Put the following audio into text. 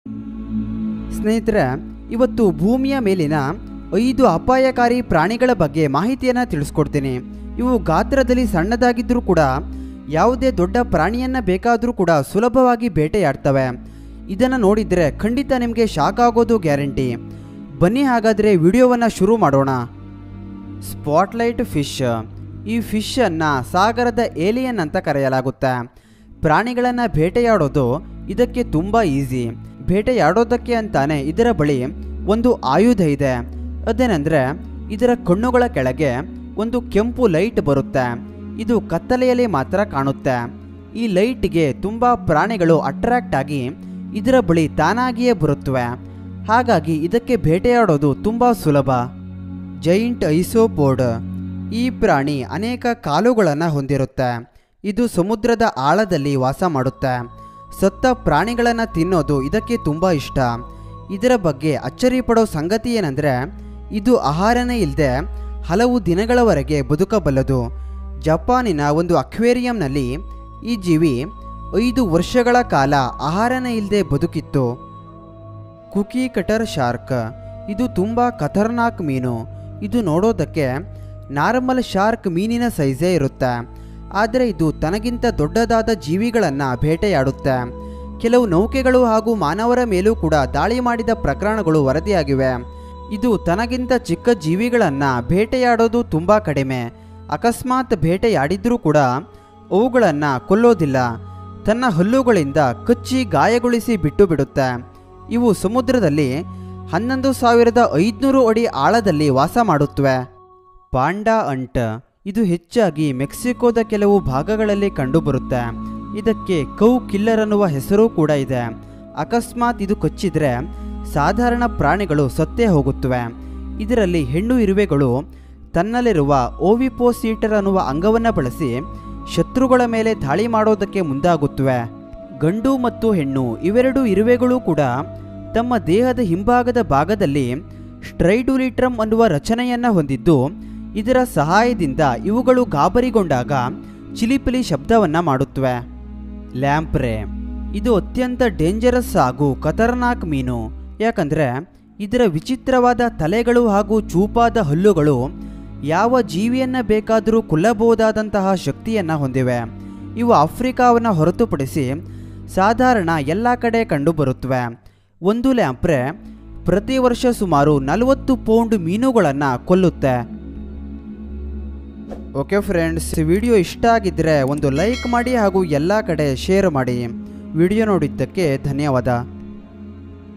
ಸ್ನೇಹಿತರೆ, ಇವತ್ತು ಭೂಮಿಯ ಮೇಲಿನ 5 ಅಪಾಯಕಾರಿ ಪ್ರಾಣಿಗಳ ಬಗ್ಗೆ ಮಾಹಿತಿಯನ್ನು ತಿಳಿಸ್ಕೊಡ್ತೀನಿ. ಇವು ಗಾತ್ರದಲ್ಲಿ ಸಣ್ಣದಾಗಿದ್ದರೂ ಕೂಡ ಯಾವುದೇ ದೊಡ್ಡ ಪ್ರಾಣಿಯನ್ನು ಬೇಕಾದರೂ ಕೂಡ ಸುಲಭವಾಗಿ ಬೇಟೆಯಾಡ್ತವೆ. ಇದನ್ನು ನೋಡಿದರೆ ಖಂಡಿತ ನಿಮಗೆ ಶಾಕ್ ಆಗೋದು ಗ್ಯಾರಂಟಿ. ಬನ್ನಿ ಹಾಗಾದರೆ ವಿಡಿಯೋವನ್ನು ಶುರು ಮಾಡೋಣ. Spotlight fish. ಈ ಫಿಶನ್ನು ಸಾಗರದ ಏಲಿಯನ್ ಅಂತ ಕರೆಯಲಾಗುತ್ತೆ. ಪ್ರಾಣಿಗಳನ್ನು ಬೇಟೆಯಾಡೋದು ಇದಕ್ಕೆ ತುಂಬ ಈಸಿ. ಬೇಟೆಯಾಡೋದಕ್ಕೆ ಅಂತಾನೆ ಇದರ ಬಳಿ ಒಂದು ಆಯುಧ ಇದೆ. ಅದೇನೆಂದರೆ ಇದರ ಕಣ್ಣುಗಳ ಕೆಳಗೆ ಒಂದು ಕೆಂಪು ಲೈಟ್ ಬರುತ್ತೆ. ಇದು ಕತ್ತಲೆಯಲ್ಲಿ ಮಾತ್ರ ಕಾಣುತ್ತೆ. ಈ ಲೈಟ್ಗೆ ತುಂಬ ಪ್ರಾಣಿಗಳು ಅಟ್ರಾಕ್ಟ್ ಆಗಿ ಇದರ ಬಳಿ ತಾನಾಗಿಯೇ ಬರುತ್ತವೆ. ಹಾಗಾಗಿ ಇದಕ್ಕೆ ಬೇಟೆಯಾಡೋದು ತುಂಬ ಸುಲಭ. Giant isopod. ಈ ಪ್ರಾಣಿ ಅನೇಕ ಕಾಲುಗಳನ್ನು ಹೊಂದಿರುತ್ತೆ. ಇದು ಸಮುದ್ರದ ಆಳದಲ್ಲಿ ವಾಸ ಮಾಡುತ್ತೆ. ಸತ್ತ ಪ್ರಾಣಿಗಳನ್ನು ತಿನ್ನೋದು ಇದಕ್ಕೆ ತುಂಬ ಇಷ್ಟ. ಇದರ ಬಗ್ಗೆ ಅಚ್ಚರಿ ಪಡೋ ಸಂಗತಿ ಏನಂದರೆ ಇದು ಆಹಾರನೇ ಇಲ್ಲದೆ ಹಲವು ದಿನಗಳವರೆಗೆ ಬದುಕಬಲ್ಲದು. ಜಪಾನಿನ ಒಂದು ಅಕ್ವೇರಿಯಂನಲ್ಲಿ ಈ ಜೀವಿ 5 ವರ್ಷಗಳ ಕಾಲ ಆಹಾರನೇ ಇಲ್ಲದೆ ಬದುಕಿತ್ತು. Kuki cutter shark. ಇದು ತುಂಬ ಖತರ್ನಾಕ್ ಮೀನು. ಇದು ನೋಡೋದಕ್ಕೆ ನಾರ್ಮಲ್ ಶಾರ್ಕ್ ಮೀನಿನ ಸೈಜೇ ಇರುತ್ತೆ. ಆದರೆ ಇದು ತನಗಿಂತ ದೊಡ್ಡದಾದ ಜೀವಿಗಳನ್ನು ಬೇಟೆಯಾಡುತ್ತೆ. ಕೆಲವು ನೌಕೆಗಳು ಹಾಗೂ ಮಾನವರ ಮೇಲೂ ಕೂಡ ದಾಳಿ ಮಾಡಿದ ಪ್ರಕರಣಗಳು ವರದಿಯಾಗಿವೆ. ಇದು ತನಗಿಂತ ಚಿಕ್ಕ ಜೀವಿಗಳನ್ನು ಬೇಟೆಯಾಡೋದು ತುಂಬ ಕಡಿಮೆ. ಅಕಸ್ಮಾತ್ ಬೇಟೆಯಾಡಿದ್ರೂ ಕೂಡ ಅವುಗಳನ್ನು ಕೊಲ್ಲೋದಿಲ್ಲ. ತನ್ನ ಹಲ್ಲುಗಳಿಂದ ಕಚ್ಚಿ ಗಾಯಗೊಳಿಸಿ ಬಿಟ್ಟು ಬಿಡುತ್ತೆ. ಇವು ಸಮುದ್ರದಲ್ಲಿ 11,500 ಅಡಿ ಆಳದಲ್ಲಿ ವಾಸ ಮಾಡುತ್ತವೆ. ಪಾಂಡಾ ಅಂಟ್. ಇದು ಹೆಚ್ಚಾಗಿ ಮೆಕ್ಸಿಕೋದ ಕೆಲವು ಭಾಗಗಳಲ್ಲಿ ಕಂಡುಬರುತ್ತೆ. ಇದಕ್ಕೆ ಕೌ ಕಿಲ್ಲರ್ ಅನ್ನುವ ಹೆಸರು ಕೂಡ ಇದೆ. ಅಕಸ್ಮಾತ್ ಇದು ಕಚ್ಚಿದ್ರೆ ಸಾಧಾರಣ ಪ್ರಾಣಿಗಳು ಸತ್ತೇ ಹೋಗುತ್ತವೆ. ಇದರಲ್ಲಿ ಹೆಣ್ಣು ಇರುವೆಗಳು ತನ್ನಲ್ಲಿರುವ ಓವಿಪೋಸೀಟರ್ ಅನ್ನುವ ಅಂಗವನ್ನು ಬಳಸಿ ಶತ್ರುಗಳ ಮೇಲೆ ದಾಳಿ ಮಾಡೋದಕ್ಕೆ ಮುಂದಾಗುತ್ತವೆ. ಗಂಡು ಮತ್ತು ಹೆಣ್ಣು ಇವೆರಡು ಇರುವೆಗಳು ಕೂಡ ತಮ್ಮ ದೇಹದ ಹಿಂಭಾಗದ ಭಾಗದಲ್ಲಿ ಸ್ಟ್ರೈಡುಲಿಟ್ರಮ್ ಅನ್ನುವ ರಚನೆಯನ್ನು ಹೊಂದಿದ್ದು ಇದರ ಸಹಾಯದಿಂದ ಇವುಗಳು ಗಾಬರಿಗೊಂಡಾಗ ಚಿಲಿಪಿಲಿ ಶಬ್ದವನ್ನು ಮಾಡುತ್ತವೆ. ಲ್ಯಾಂಪ್ರೆ. ಇದು ಅತ್ಯಂತ ಡೇಂಜರಸ್ ಹಾಗೂ ಖತರ್ನಾಕ್ ಮೀನು. ಯಾಕಂದರೆ ಇದರ ವಿಚಿತ್ರವಾದ ತಲೆಗಳು ಹಾಗೂ ಚೂಪಾದ ಹಲ್ಲುಗಳು ಯಾವ ಜೀವಿಯನ್ನು ಬೇಕಾದರೂ ಕೊಲ್ಲಬಹುದಾದಂತಹ ಶಕ್ತಿಯನ್ನು ಹೊಂದಿವೆ. ಇವು ಆಫ್ರಿಕಾವನ್ನು ಹೊರತುಪಡಿಸಿ ಸಾಧಾರಣ ಎಲ್ಲ ಕಡೆ ಕಂಡುಬರುತ್ತವೆ. ಒಂದು ಲ್ಯಾಂಪ್ರೆ ಪ್ರತಿ ವರ್ಷ ಸುಮಾರು 40 ಪೌಂಡ್ ಮೀನುಗಳನ್ನು ಕೊಲ್ಲುತ್ತೆ. ಓಕೆ ಫ್ರೆಂಡ್ಸ್, ವಿಡಿಯೋ ಇಷ್ಟ ಆಗಿದ್ದರೆ ಒಂದು ಲೈಕ್ ಮಾಡಿ ಹಾಗೂ ಎಲ್ಲ ಕಡೆ ಶೇರ್ ಮಾಡಿ. ವಿಡಿಯೋ ನೋಡಿದ್ದಕ್ಕೆ ಧನ್ಯವಾದ.